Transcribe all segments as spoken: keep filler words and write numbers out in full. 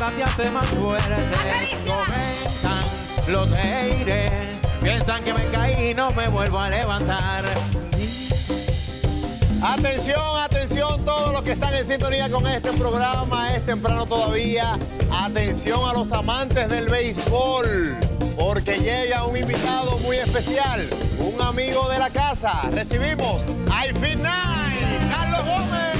mata te hace más fuerte. Comentan los haters, piensan que me caí y no me vuelvo a levantar. Atención, atención, todos los que están en sintonía con este programa, es temprano todavía. Atención a los amantes del béisbol, porque llega un invitado muy especial, un amigo de la casa. Recibimos a Infinite, Carlos Gómez.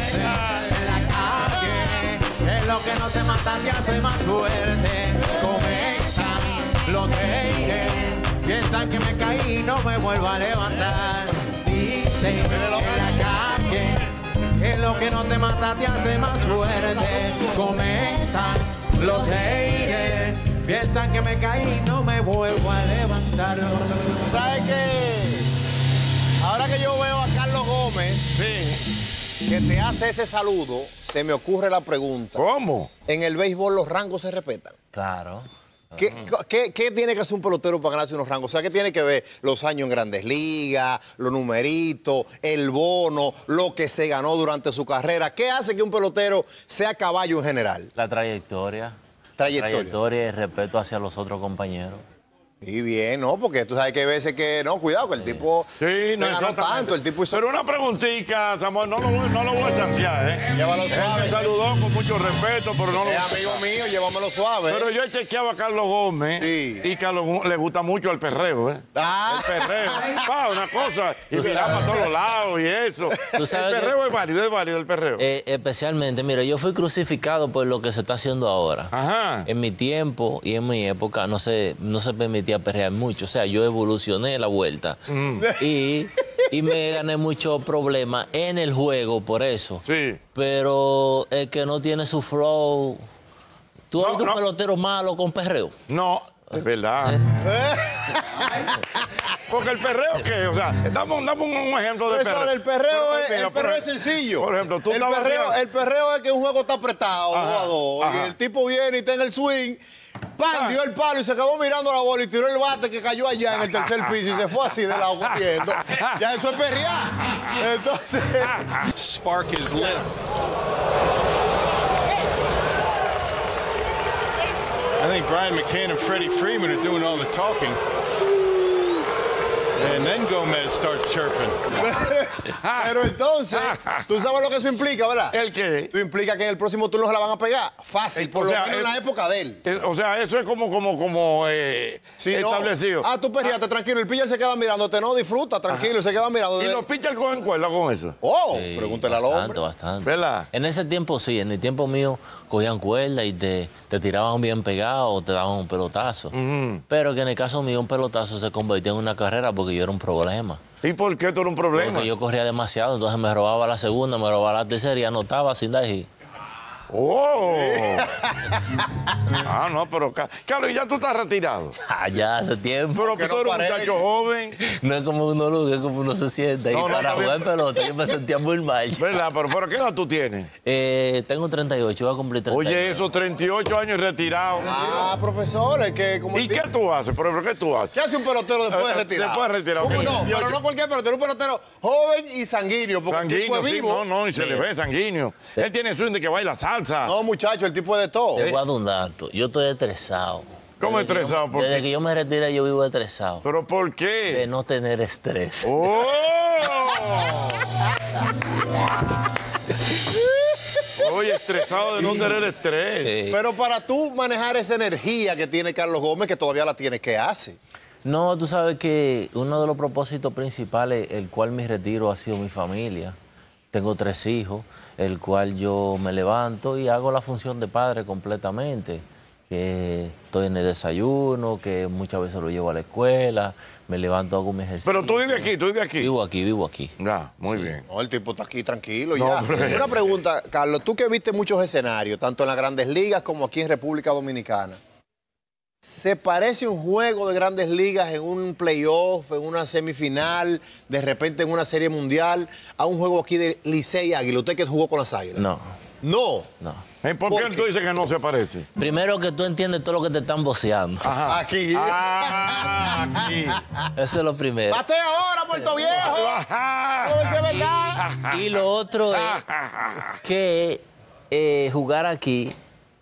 Es lo que no te mata te hace más fuerte. Comentan los haters, piensan que me caí y no me vuelvo a levantar. Dicen en la calle que lo que no te mata te hace más fuerte. Comentan los haters, piensan que me caí y no me vuelvo a levantar. ¿Sabes qué? Ahora que yo veo a Carlos Gómez, sí, que te hace ese saludo, se me ocurre la pregunta. ¿Cómo? ¿En el béisbol los rangos se respetan? Claro. ¿Qué, qué, ¿Qué tiene que hacer un pelotero para ganarse unos rangos? O sea, ¿qué tiene que ver los años en Grandes Ligas, los numeritos, el bono, lo que se ganó durante su carrera? ¿Qué hace que un pelotero sea caballo en general? La trayectoria. Trayectoria. Trayectoria y respeto hacia los otros compañeros. Y bien, ¿no? Porque tú sabes que hay veces que, no, cuidado, que el tipo sí, no ganó tanto, el tipo hizo... Pero una preguntita, Samuel, no lo voy, no lo voy a chancear, ¿eh? Llévalo suave. Él me saludó con mucho respeto, pero no lo... Es amigo mío, llévamelo suave. Pero yo he chequeado a Carlos Gómez, sí, y Carlos le gusta mucho el perreo, ¿eh? Ah. El perreo. Ah, una cosa, y mira para todos lados y eso. ¿Tú sabes el perreo que, es válido, es válido el perreo. Eh, especialmente, mira, yo fui crucificado por lo que se está haciendo ahora. Ajá. En mi tiempo y en mi época no se, no se permitía perrear mucho. O sea, yo evolucioné la vuelta mm. y, y me gané muchos problemas en el juego por eso. Sí. Pero el que no tiene su flow... ¿Tú no, eres un no. pelotero malo con perreo? No, es verdad. ¿Eh? Porque el perreo, ¿qué? O sea, damos, damos un ejemplo de perreo. El perreo, Pero, es, mira, el perreo por, es sencillo. Por ejemplo, tú el perreo, el perreo es que un juego está apretado, ajá, dos a dos, ajá. y el tipo viene y está en el swing, ¡pam! Dio el palo y se quedó mirando la bola y tiró el bate que cayó allá en el tercer piso y se fue así de lado corriendo. Ya eso es perrear. Entonces... Spark is lit. I think Brian McCann and Freddie Freeman are doing all the talking. And then Gomez starts chirping. Pero entonces, tú sabes lo que eso implica, ¿verdad? ¿El qué? Tú implica que en el próximo turno se la van a pegar. Fácil, el, por o lo sea, menos el, en la época de él. El, o sea, eso es como, como, como eh, sí, establecido. No. Ah, tú perriaste, tranquilo. El pitcher se queda mirándote, no disfruta, tranquilo, se queda mirando. ¿Y los pitchers cogen cuerda con eso? Oh, sí, pregúntale bastante, al hombre. Bastante, ¿verdad? En ese tiempo sí, en el tiempo mío cogían cuerda y te, te tiraban bien pegado o te daban un pelotazo. Uh-huh. Pero que en el caso mío un pelotazo se convertía en una carrera porque yo era un problema. ¿Y por qué tú eres un problema? Porque yo corría demasiado, entonces me robaba la segunda, me robaba la tercera y anotaba sin dar hit. ¡Oh! Ah, no, pero Carlos, ya tú estás retirado. Ah, ya hace tiempo. Pero que tú eres un muchacho joven. No es como uno lo es como uno se siente. No, y no, para jugar pelota yo me sentía muy mal. ¿Verdad? Pero, pero ¿qué edad tú tienes? Eh, tengo treinta y ocho, voy a cumplir treinta y ocho. Oye, esos treinta y ocho años retirados. Ah, profesor, es que como... ¿Y qué tú haces? Por ejemplo, ¿qué tú haces? ¿Qué hace un pelotero después de retirar? Después de retirar. Okay. No, pero no cualquier pelotero, un pelotero joven y sanguíneo. Porque sanguíneo, el tipo es vivo. Sí, no, no, y se Mira. le ve sanguíneo. Sí. Él tiene swing de que baila salsa. No, muchacho, el tipo es de todo. Te voy a dar un dato. Yo estoy estresado. ¿Cómo desde estresado? Que yo, ¿Por desde qué? que yo me retiré, yo vivo estresado. ¿Pero por qué? De no tener estrés. ¡Oh! Oye, estresado de no tener estrés. Sí. Pero para tú manejar esa energía que tiene Carlos Gómez, que todavía la tiene, ¿qué hace? No, tú sabes que uno de los propósitos principales, el cual mi retiro ha sido mi familia. Tengo tres hijos, el cual yo me levanto y hago la función de padre completamente. Que estoy en el desayuno, que muchas veces lo llevo a la escuela, me levanto, hago mi ejercicio. Pero tú vives aquí, tú vives aquí. Vivo aquí, vivo aquí. Ya, muy sí. bien. No, el tipo está aquí tranquilo no, ya. Pero... Una pregunta, Carlos, tú que viste muchos escenarios, tanto en las Grandes Ligas como aquí en República Dominicana. ¿Se parece un juego de Grandes Ligas en un playoff, en una semifinal, de repente en una serie mundial, a un juego aquí de Licey Águila? ¿Usted que jugó con las Águilas? No. ¿No? No. ¿Por, ¿Por qué tú dices que no se parece? Primero que tú entiendes todo lo que te están voceando. Ajá. Aquí. Ah, aquí. Eso es lo primero. ¡Bate ahora, Puerto Viejo! y, y lo otro es que eh, jugar aquí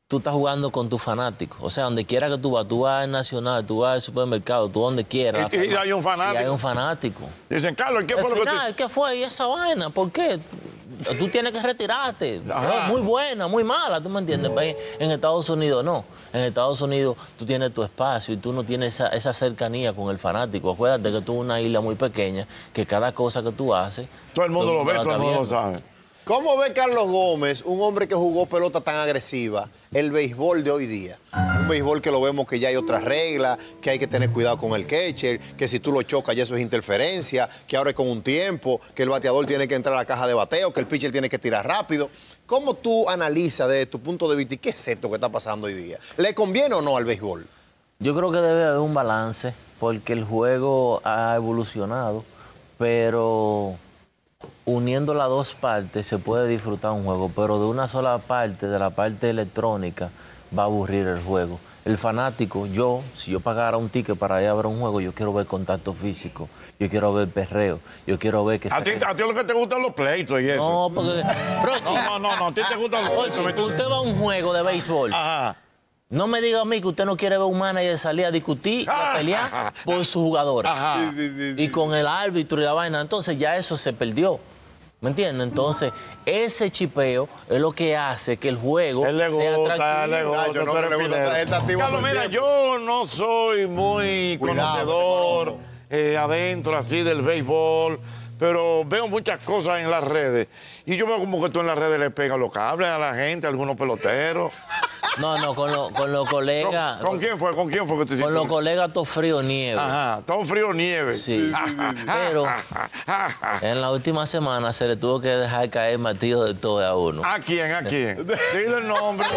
tú estás jugando con tus fanáticos. O sea, donde quiera que tú vas, tú vas al Nacional, tú vas al supermercado, tú donde quieras. Y, y hay un fanático. Y hay un fanático. Dicen, Carlos, ¿qué fue Al lo que final, tú...? ¿qué fue? ¿Y esa vaina? ¿Por qué? Tú tienes que retirarte. No, muy buena, muy mala, ¿tú me entiendes? En Estados Unidos no. En Estados Unidos tú tienes tu espacio y tú no tienes esa, esa cercanía con el fanático. Acuérdate que tú eres una isla muy pequeña, que cada cosa que tú haces... Todo el mundo lo ve, todo el mundo lo sabe. ¿Cómo ve Carlos Gómez, un hombre que jugó pelota tan agresiva, el béisbol de hoy día? Un béisbol que lo vemos que ya hay otras reglas, que hay que tener cuidado con el catcher, que si tú lo chocas ya eso es interferencia, que ahora es con un tiempo, que el bateador tiene que entrar a la caja de bateo, que el pitcher tiene que tirar rápido. ¿Cómo tú analizas desde tu punto de vista y qué es esto que está pasando hoy día? ¿Le conviene o no al béisbol? Yo creo que debe haber un balance porque el juego ha evolucionado, pero... uniendo las dos partes se puede disfrutar un juego, pero de una sola parte, de la parte electrónica, va a aburrir el juego. El fanático, yo, si yo pagara un ticket para ir a ver un juego, yo quiero ver contacto físico, yo quiero ver perreo, yo quiero ver que... ¿A ti, a ti lo que te gustan los pleitos y eso? No, porque... Rochi, no, no, no, no, a ti te gustan los Rochi, pleitos. usted va a un juego de béisbol. Ajá. No me diga a mí que usted no quiere ver un manager salir a discutir y a pelear por su jugador. Ajá. Sí, sí, sí, Y con el árbitro y la vaina. Entonces ya eso se perdió. ¿Me entiendes? Entonces, ese chipeo es lo que hace que el juego Él le sea gusta, atractivo. él le gusta, Chacho, no, tú eres le gusta, Fidel. está activo Carlos, todo el mira, tiempo. yo no soy muy Cuidado, conocedor te conozco. eh, adentro así del béisbol, pero veo muchas cosas en las redes. Y yo veo como que tú en las redes le pegas los cables a la gente, a algunos peloteros. No, no, con, lo- con los colegas. ¿Con, con quién fue? ¿Con quién fue que te Con los colegas todo frío nieve. Ajá, todo frío nieve. Sí. Pero en la última semana se le tuvo que dejar caer martillo de todo a uno. ¿A quién? ¿A quién? Dile el nombre.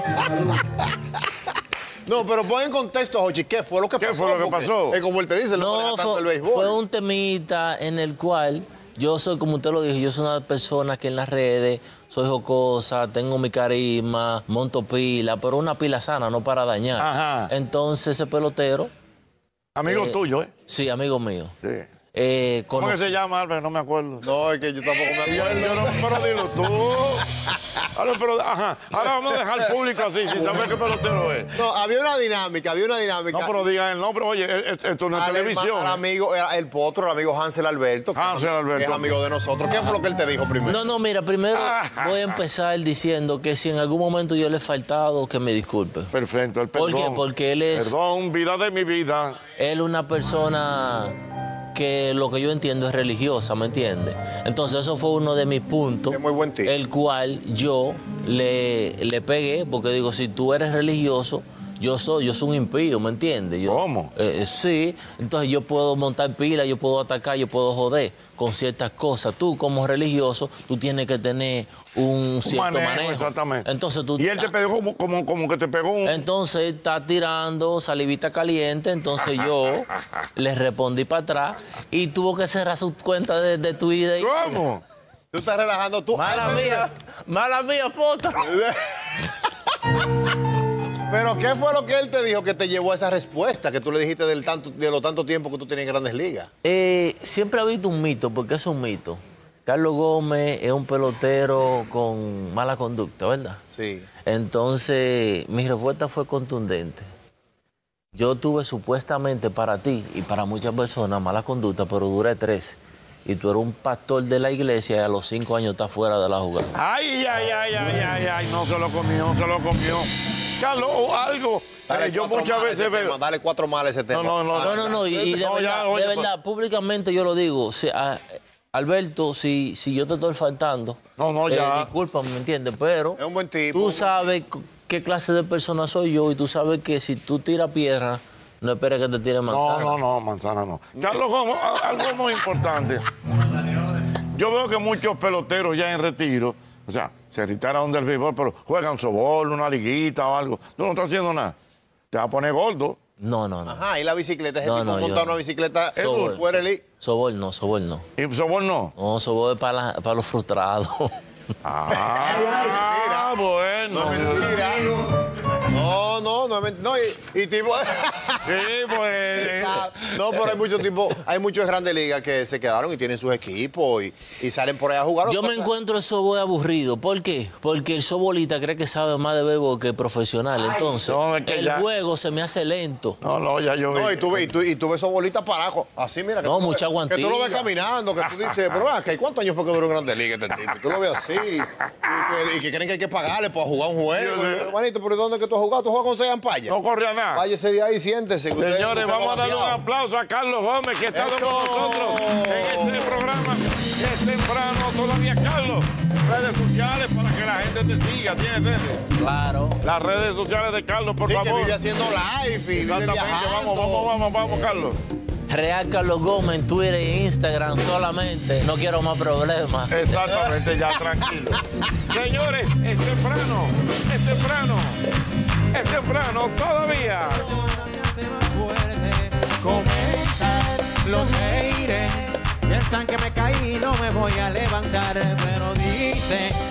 No, pero pon en contexto, Jochi, ¿qué fue lo que ¿Qué pasó? fue lo que Porque pasó? Es como él te dice, no maneja No, tanto el fue, béisbol. fue un temita en el cual yo soy, como usted lo dijo, yo soy una persona que en las redes soy jocosa, tengo mi carisma, monto pila, pero una pila sana, no para dañar. Ajá. Entonces ese pelotero, Amigo Eh, tuyo, ¿eh? sí, amigo mío, Sí. eh, ¿Cómo que conocí- se llama, Albert? No me acuerdo. No, es que yo tampoco me Yo, acuerdo. yo no, pero dilo tú. Ahora, pero, ajá. Ahora vamos a dejar al público así, sin saber qué pelotero es. No, había una dinámica, había una dinámica. No, pero diga el nombre. Oye, e- e- esto no es Al televisión. herma- al ¿eh? amigo, el, el potro, el amigo Hansel Alberto. que Hansel Alberto. Es amigo de nosotros. ¿Qué fue lo que él te dijo primero? No, no, mira, primero voy a empezar diciendo que si en algún momento yo le he faltado, que me disculpe. Perfecto, el ¿Por perdón. qué? Porque él es- Perdón, vida de mi vida. Él es una persona que lo que yo entiendo es religiosa, ¿me entiendes? Entonces eso fue uno de mis puntos, Es muy buen tipo. el cual yo le, le pegué, porque digo, si tú eres religioso, yo soy, yo soy un impío, ¿me entiendes? Yo- ¿Cómo? Eh, sí, entonces yo puedo montar pila, yo puedo atacar, yo puedo joder con ciertas cosas. Tú como religioso, tú tienes que tener un cierto Manejo, manejo. exactamente. Entonces tú Y él te pegó como, como, como que te pegó un... entonces él está tirando salivita caliente, entonces yo le respondí para atrás y tuvo que cerrar su cuenta de, de Twitter. ¿Cómo? Tú estás relajando tú. Mala Ese- mía, mala mía, pota. Pero ¿qué fue lo que él te dijo que te llevó a esa respuesta que tú le dijiste del tanto, de lo tanto tiempo que tú tenías en Grandes Ligas? Eh, siempre ha habido un mito, porque es un mito. Carlos Gómez es un pelotero con mala conducta, ¿verdad? Sí. Entonces, mi respuesta fue contundente. Yo tuve supuestamente para ti y para muchas personas mala conducta, pero duré tres. Y tú eres un pastor de la iglesia y a los cinco años estás fuera de la jugada. Ay, ay, ay, ay, ay, ay, no se lo comió, no se lo comió. Carlos, o algo. Dale eh, yo cuatro muchas más a ese veces veo... tema, dale cuatro más a ese tema. no, no, No, no, no, y, y de, No, ya, verdad, oye, de pues. verdad, públicamente yo lo digo. Si, a- Alberto, si, si yo te estoy faltando, No, no, eh, ya. discúlpame, ¿me entiendes? Pero Es un buen tipo. tú sabes c- qué clase de persona soy yo y tú sabes que si tú tiras piedra, no esperes que te tire manzana. No, no, no, manzana no. Carlos, Gómez, a- algo muy importante. Yo veo que muchos peloteros ya en retiro, o sea, se retiraron del béisbol, pero juegan sobol, una liguita o algo. Tú no estás haciendo nada. Te vas a poner gordo. No, no, no. Ajá, y la bicicleta, ese No, tipo no, monta yo una no. bicicleta Sobol, fuera el... Sobol no, Sobol no. Y sobol no. No, Sobol es para, la- para los frustrados. Ah, bueno. No, mentira. No, no, no no es ment- No, y, y tipo... Sí, pues... No, pero hay muchos tipos, hay muchos grandes ligas que se quedaron y tienen sus equipos y, y salen por ahí a jugar. Yo me encuentro el softball aburrido. ¿Por qué? Porque el softballista cree que sabe más de béisbol que profesional. Entonces, no, es que el ya- juego se me hace lento. No, no, ya yo vi. No, y tú, ves- y tú, y tú ves esos bolitas parados, así mira. Que No, tú lo mucha ves- Que tú lo ves guantilla. caminando, que tú dices, pero vea, ¿y cuántos años fue que duró en Grandes Ligas este tipo? Y tú lo ves así, y que, y que creen que hay que pagarle para jugar un juego. Dios mío. Manito, ¿pero dónde es que tú has jugado? ¿Tú juegas con seis ampallas? No corría nada. Váyase de ahí y siéntese. que usted- Señores, usted vamos a darle un bateado. aplauso a Carlos Gómez, que está con ¡Eso! nosotros en este programa. Es temprano todavía, Carlos. Redes sociales para que la gente te siga, ¿tienes redes? Claro. Las redes sociales de Carlos, por Sí, favor. que vive haciendo live y vive Exactamente, viajando. vamos, vamos, vamos, vamos, Carlos. Real Carlos Gómez en Twitter e Instagram solamente. No quiero más problemas. Exactamente, ya tranquilo. Señores, es temprano, es temprano, es temprano todavía. Me hace más fuerte. Comentan los haters. Piensan que me caí y no me voy a levantar. Pero dice